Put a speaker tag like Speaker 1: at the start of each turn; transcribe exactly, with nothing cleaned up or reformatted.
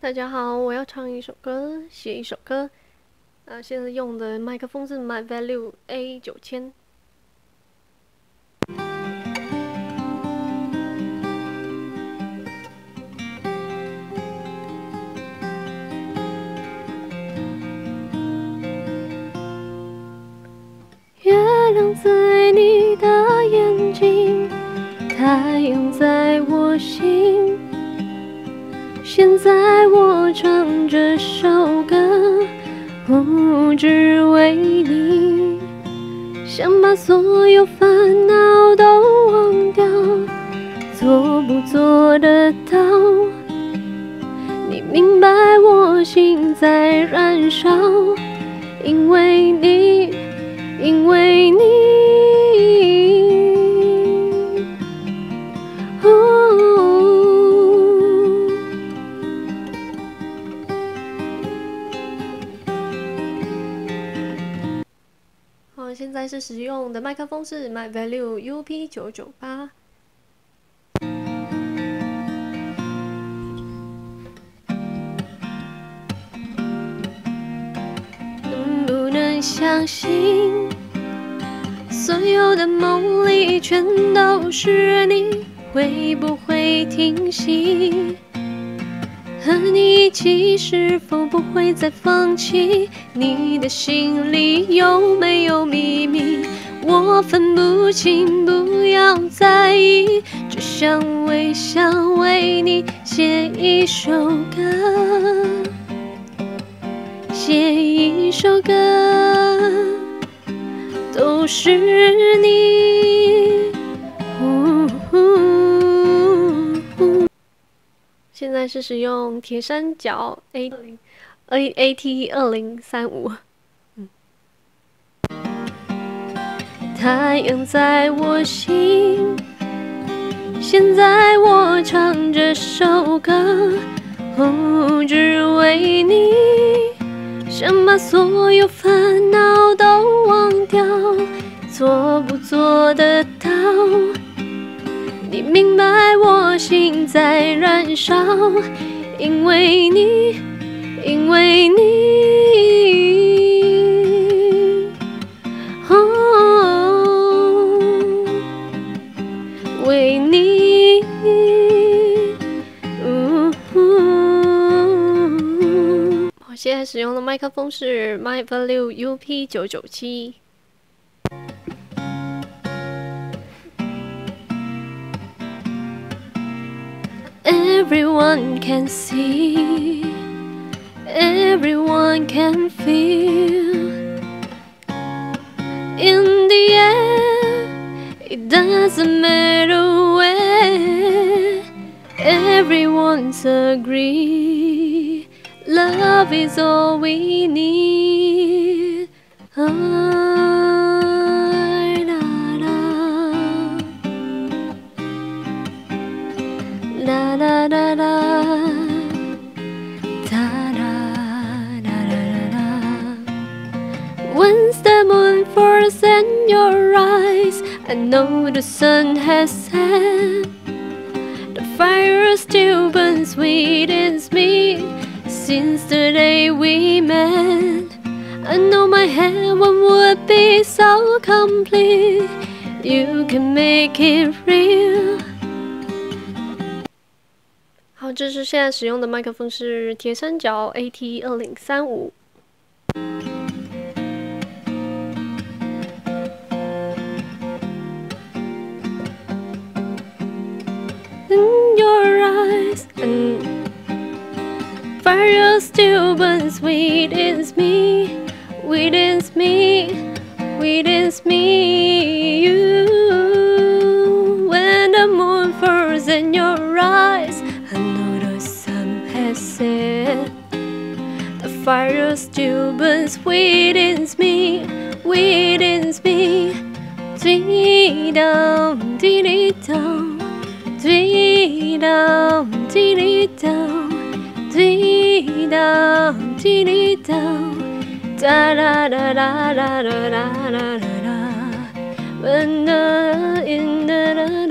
Speaker 1: 大家好，我要唱一首歌，写一首歌。啊，现在用的麦克风是 My Value A 九千。月亮在你的眼睛，太阳在我心。现在我唱这首歌，不只为你，想把所有烦恼都忘掉，做不做得到？你明白我心在燃烧，因为你，因为你。好，现在是使用的麦克风是 My Value U P 九九八。能不能相信，所有的梦里全都是你？会不会停息？和你一起，是否不会再放弃？你的心里有没有秘密？我分不清，不要在意，只想微笑为你写一首歌，写一首歌，都是你。呜呼现在是使用铁三角 A A A T 二零三五。嗯，太阳在我心，现在我唱这首歌，不只为你，想把所有烦恼都忘掉，做不做得到？你明白我心在燃烧，因为你，因为你，哦，为你。我现在使用的麦克风是 My Value U P 九九七。Everyone can see, everyone can feel. In the end, it doesn't matter where. Everyone's agree, love is all we need. Oh. Da da da da, da da da da da. When's the moon falls in your eyes? I know the sun has set. The fire still burns within me since the day we met. I know my heaven would be so complete. You can make it real.好，这是现在使用的麦克风是铁三角 A T 二零三五。In your eyes, and fire still burns within me, within me, within me. You, when the moon falls in your eyes.I know the sun has set. The fire still burns within me, within me. Dee dum, dee dum, dee dum, dee dum, dee dum, dee dum. Da da da da da da da da da. When the in the